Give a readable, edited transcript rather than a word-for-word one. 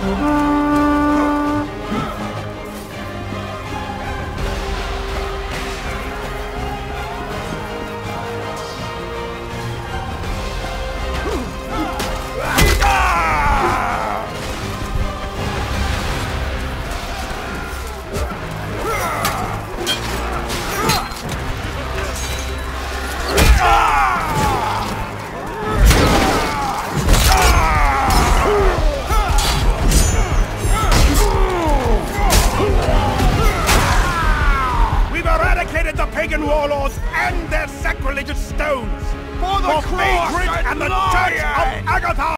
Pagan warlords and their sacrilegious stones! For the Phaedric and the Church